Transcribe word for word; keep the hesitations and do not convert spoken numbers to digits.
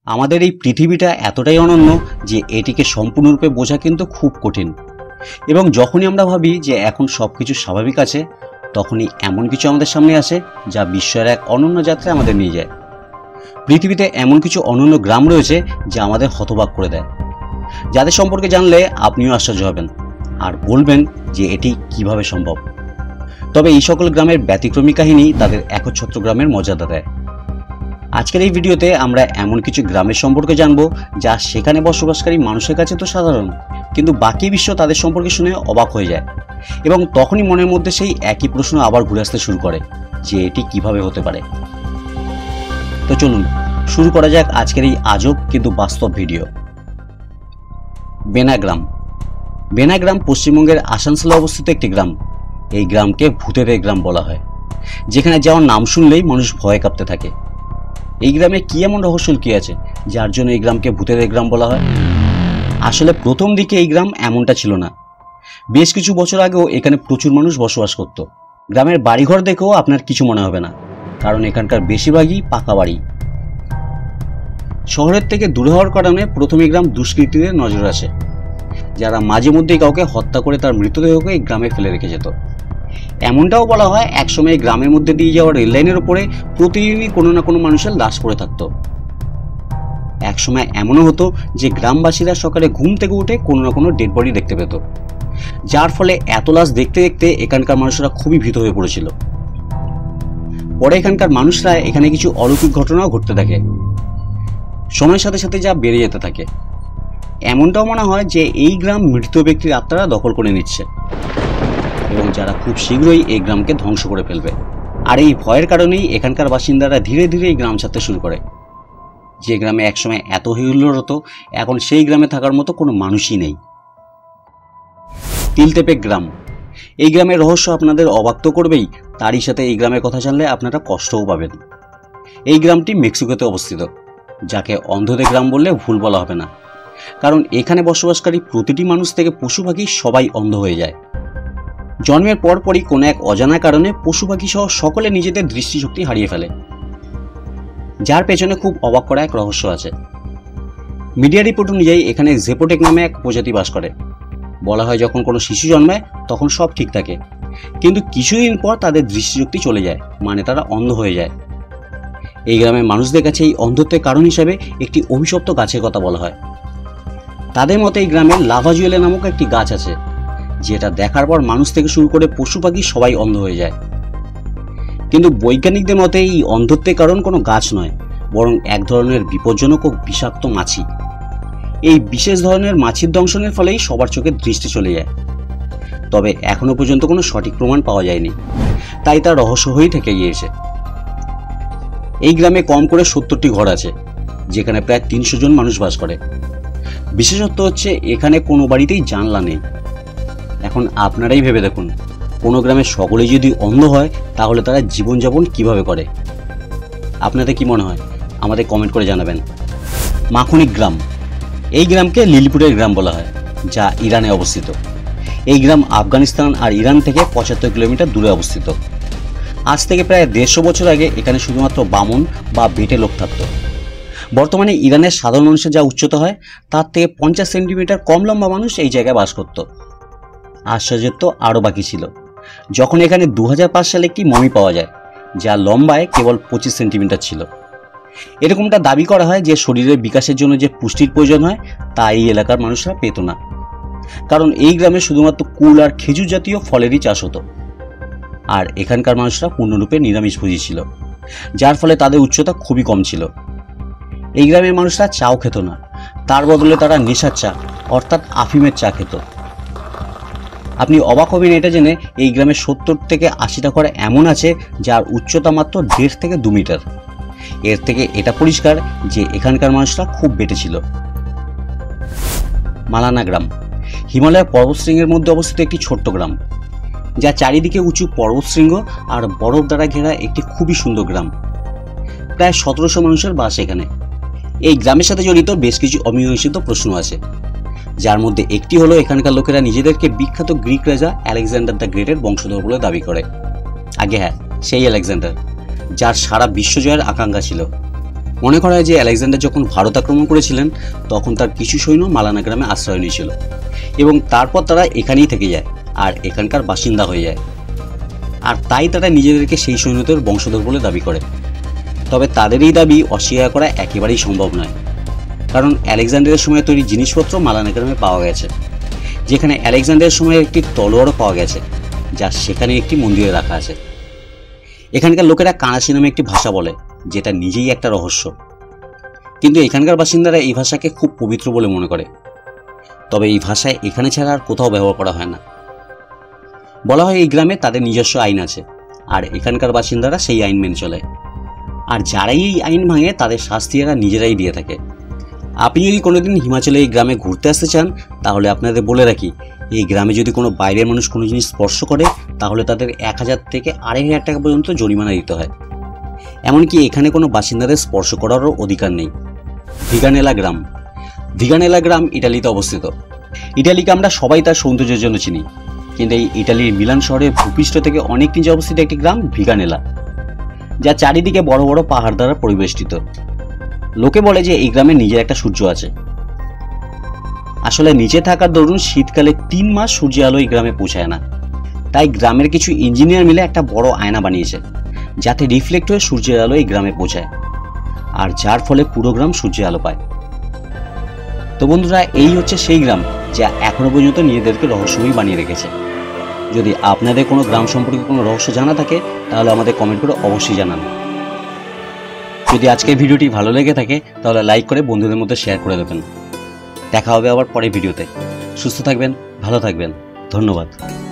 আমাদের এই পৃথিবীটা এতটাই অনন্য যে এটিকে সম্পূর্ণরূপে বোঝা কিন্তু খুব কঠিন। এবং যখনই আমরা ভাবি যে এখন সব কিছু স্বাভাবিক আছে, তখনই এমন কিছু আমাদের সামনে আসে যা বিশ্বের এক অনন্য যাত্রায় আমাদের নিয়ে যায়। পৃথিবীতে এমন কিছু অনন্য গ্রাম রয়েছে যা আমাদের হতবাক করে দেয়, যাদের সম্পর্কে জানলে আপনিও আশ্চর্য হবেন আর বলবেন যে এটি কিভাবে সম্ভব। তবে এই সকল গ্রামের ব্যতিক্রমী কাহিনী তাদের একচ্ছত্র গ্রামের মর্যাদা দেয়। আজকের এই ভিডিওতে আমরা এমন কিছু গ্রামের সম্পর্কে জানবো যা সেখানে বসবাসকারী মানুষের কাছে তো সাধারণ, কিন্তু বাকি বিশ্ব তাদের সম্পর্কে শুনে অবাক হয়ে যায় এবং তখনই মনের মধ্যে সেই একই প্রশ্ন আবার ঘুরে আসতে শুরু করে যে এটি কিভাবে হতে পারে। তো চলুন শুরু করা যাক আজকের এই আজব কিন্তু বাস্তব ভিডিও। বেনাগ্রাম। বেনাগ্রাম পশ্চিমবঙ্গের আসানসোলে অবস্থিত একটি গ্রাম। এই গ্রামকে ভূতেদের গ্রাম বলা হয়, যেখানে যাওয়ার নাম শুনলেই মানুষ ভয়ে কাঁপতে থাকে। এই গ্রামে কি এমন রহস্য কি আছে যার জন্য এই গ্রামকে ভূতেদের গ্রাম বলা হয়? আসলে প্রথম দিকে এই গ্রাম এমনটা ছিল না। বেশ কিছু বছর আগেও এখানে প্রচুর মানুষ বসবাস করত। গ্রামের বাড়িঘর দেখেও আপনার কিছু মনে হবে না, কারণ এখানকার বেশিরভাগই পাকা বাড়ি। শহরের থেকে দূরে হওয়ার কারণে প্রথমে গ্রাম দুষ্কৃতীদের নজর আসে, যারা মাঝে মধ্যেই কাউকে হত্যা করে তার মৃতদেহকে এই গ্রামে ফেলে রেখে যেত। এমনটাও বলা হয় একসময় গ্রামের মধ্যে দিয়ে যাওয়া রেল লাইনের উপরে প্রতিদিনই কোনো না কোনো মানুষের লাশ পড়ে থাকত। একসময় এমনও হতো যে গ্রামবাসীরা সকালে ঘুম থেকে উঠে কোনো না কোনো ডেড বডি দেখতে পেত, যার ফলে এত লাশ দেখতে দেখতে এখানকার মানুষরা খুবই ভীত হয়ে পড়েছিল। পরে এখানকার মানুষরা এখানে কিছু অলৌকিক ঘটনাও ঘটতে থাকে। সময়ের সাথে সাথে যা বেড়ে যেতে থাকে। এমনটাও মনে হয় যে এই গ্রাম মৃত ব্যক্তির আত্মারা দখল করে নিচ্ছে এবং যারা খুব শীঘ্রই এই গ্রামকে ধ্বংস করে ফেলবে। আর এই ভয়ের কারণেই এখানকার বাসিন্দারা ধীরে ধীরে এই গ্রাম ছাড়তে শুরু করে। যে গ্রামে একসময় এত হিল্লোড় হতো, এখন সেই গ্রামে থাকার মতো কোনো মানুষই নেই। তিলতেপে গ্রাম। এই গ্রামের রহস্য আপনাদের অবাক তো করবেই, তারই সাথে এই গ্রামের কথা জানলে আপনারা কষ্টও পাবেন। এই গ্রামটি মেক্সিকোতে অবস্থিত, যাকে অন্ধদের গ্রাম বললে ভুল বলা হবে না, কারণ এখানে বসবাসকারী প্রতিটি মানুষ থেকে পশু পাখি সবাই অন্ধ হয়ে যায়। জন্মের পরপরই কোনো এক অজানা কারণে পশু পাখি সহ সকলে নিজেদের দৃষ্টিশক্তি হারিয়ে ফেলে, যার পেছনে খুব অবাক করা এক রহস্য আছে। মিডিয়া রিপোর্ট অনুযায়ী এখানে জেপোটেক নামে এক প্রজাতি বাস করে। বলা হয় যখন কোনো শিশু জন্মায় তখন সব ঠিক থাকে, কিন্তু কিছুদিন পর তাদের দৃষ্টিশক্তি চলে যায়, মানে তারা অন্ধ হয়ে যায়। এই গ্রামের মানুষদের কাছে এই অন্ধত্বের কারণ হিসাবে একটি অভিশপ্ত গাছের কথা বলা হয়। তাদের মতে এই গ্রামে লাভাজুয়েলে নামক একটি গাছ আছে, যেটা দেখার পর মানুষ থেকে শুরু করে পশু পাখি সবাই অন্ধ হয়ে যায়। কিন্তু বৈজ্ঞানিকদের মতে এই অন্ধত্বের কারণ কোনো গাছ নয়, বরং এক ধরনের বিপজ্জনক ও বিষাক্ত মাছি। এই বিশেষ ধরনের মাছির দংশনের ফলেই সবার চোখে দৃষ্টি চলে যায়। তবে এখনো পর্যন্ত কোনো সঠিক প্রমাণ পাওয়া যায়নি, তাই তার রহস্য হয়েই থেকে গিয়েছে। এই গ্রামে কম করে সত্তরটি ঘর আছে, যেখানে প্রায় তিনশো জন মানুষ বাস করে। বিশেষত্ব হচ্ছে এখানে কোনো বাড়িতেই জানলা নেই। এখন আপনারাই ভেবে দেখুন, কোনো গ্রামের সকলেই যদি অন্ধ হয় তাহলে তারা জীবনযাপন কিভাবে করে? আপনাদের কি মনে হয় আমাদের কমেন্ট করে জানাবেন। মাখনিক গ্রাম। এই গ্রামকে লিলিপুরের গ্রাম বলা হয়, যা ইরানে অবস্থিত। এই গ্রাম আফগানিস্তান আর ইরান থেকে পঁচাত্তর কিলোমিটার দূরে অবস্থিত। আজ থেকে প্রায় দেড়শো বছর আগে এখানে শুধুমাত্র বামন বা বেটে লোক থাকত। বর্তমানে ইরানের সাধারণ মানুষের যা উচ্চতা হয় তার থেকে পঞ্চাশ সেন্টিমিটার কম লম্বা মানুষ এই জায়গায় বাস করত। আশ্চর্যের তো আরও বাকি ছিল যখন এখানে দু হাজার পাঁচ সালে একটি মমি পাওয়া যায়, যা লম্বায় কেবল পঁচিশ সেন্টিমিটার ছিল। এরকমটা দাবি করা হয় যে শরীরের বিকাশের জন্য যে পুষ্টির প্রয়োজন হয় তা এই এলাকার মানুষরা পেত না, কারণ এই গ্রামে শুধুমাত্র কুল আর খেজুর জাতীয় ফলেরই চাষ হতো। আর এখানকার মানুষরা পূর্ণরূপে নিরামিষভোজী ছিল, যার ফলে তাদের উচ্চতা খুবই কম ছিল। এই গ্রামের মানুষরা চাও খেত না, তার বদলে তারা নেশার চা অর্থাৎ আফিমের চা খেত। আপনি অবাক হবেন এটা জেনে, এই গ্রামে সত্তর থেকে আশিটা ঘর এমন আছে যার উচ্চতা মাত্র দেড় থেকে দু মিটার। এর থেকে এটা পরিষ্কার যে এখানকার মানুষরা খুব বেটে ছিল। মালানা গ্রাম। হিমালয়ের পর্বতশৃঙ্গের মধ্যে অবস্থিত একটি ছোট্ট গ্রাম, যা চারিদিকে উঁচু পর্বতশৃঙ্গ আর বরফ দ্বারা ঘেরা একটি খুবই সুন্দর গ্রাম। প্রায় সতেরোশো মানুষের বাস এখানে। এই গ্রামের সাথে জড়িত বেশ কিছু অমীমাংসিত প্রশ্ন আছে, যার মধ্যে একটি হলো এখানকার লোকেরা নিজেদেরকে বিখ্যাত গ্রিক রাজা আলেকজান্ডার দ্য গ্রেটের বংশধর বলে দাবি করে। আগে হ্যাঁ, সেই আলেকজান্ডার যার সারা বিশ্বজয়ের আকাঙ্ক্ষা ছিল। মনে করা হয় যে আলেকজান্ডার যখন ভারত আক্রমণ করেছিলেন তখন তার কিছু সৈন্য মালানা গ্রামে আশ্রয় নিয়েছিল এবং তারপর তারা এখানেই থেকে যায় আর এখানকার বাসিন্দা হয়ে যায়, আর তাই তারা নিজেদেরকে সেই সৈন্যদের বংশধর বলে দাবি করে। তবে তাদের এই দাবি অস্বীকার করা একেবারেই সম্ভব নয়, কারণ আলেকজান্ডারের সময় তৈরি জিনিসপত্র মালানা গ্রামে পাওয়া গেছে, যেখানে আলেকজান্ডারের সময় একটি তলোয়ারও পাওয়া গেছে যা সেখানে একটি মন্দিরে রাখা আছে। এখানকার লোকেরা কানাসি নামে একটি ভাষা বলে, যেটা নিজেই একটা রহস্য, কিন্তু এখানকার বাসিন্দারা এই ভাষাকে খুব পবিত্র বলে মনে করে। তবে এই ভাষায় এখানে ছাড়া আর কোথাও ব্যবহার করা হয় না। বলা হয় এই গ্রামে তাদের নিজস্ব আইন আছে আর এখানকার বাসিন্দারা সেই আইন মেনে চলে, আর যারাই এই আইন ভাঙে তাদের শাস্তি এরা নিজেরাই দিয়ে থাকে। আপনি যদি কোনোদিন হিমাচলে এই গ্রামে ঘুরতে আসতে চান তাহলে আপনাদের বলে রাখি, এই গ্রামে যদি কোনো বাইরের মানুষ কোনো জিনিস স্পর্শ করে তাহলে তাদের এক হাজার থেকে আড়াই হাজার টাকা পর্যন্ত জরিমানা দিতে হয়। এমনকি এখানে কোনো বাসিন্দাদের স্পর্শ করারও অধিকার নেই। ভিগানেলা গ্রাম। ভিগানেলা গ্রাম ইটালিতে অবস্থিত। ইটালিকে আমরা সবাই তার সৌন্দর্যের জন্য চিনি, কিন্তু এই ইটালির মিলান শহরের ভূপৃষ্ঠ থেকে অনেক নিচে অবস্থিত একটি গ্রাম ভিগানেলা, যা চারিদিকে বড় বড় পাহাড় দ্বারা পরিবেষ্টিত। লোকে বলে যে এই গ্রামে নিজের একটা সূর্য আছে। আসলে নিচে থাকার দরুন শীতকালে তিন মাস সূর্যের আলো এই গ্রামে পৌঁছায় না, তাই গ্রামের কিছু ইঞ্জিনিয়ার মিলে একটা বড় আয়না বানিয়েছে যাতে রিফ্লেক্ট হয়ে সূর্যের আলো এই গ্রামে পৌঁছায়, আর যার ফলে পুরো গ্রাম সূর্যের আলো পায়। তো বন্ধুরা, এই হচ্ছে সেই গ্রাম যা এখনো পর্যন্ত নিজেদেরকে রহস্যময় বানিয়ে রেখেছে। যদি আপনাদের কোনো গ্রাম সম্পর্কে কোনো রহস্য জানা থাকে তাহলে আমাদের কমেন্ট করে অবশ্যই জানান। যদি আজকের ভিডিওটি ভালো লেগে থাকে তাহলে লাইক করে বন্ধুদের মধ্যে শেয়ার করে দেবেন। দেখা হবে আবার পরের ভিডিওতে। সুস্থ থাকবেন, ভালো থাকবেন, ধন্যবাদ।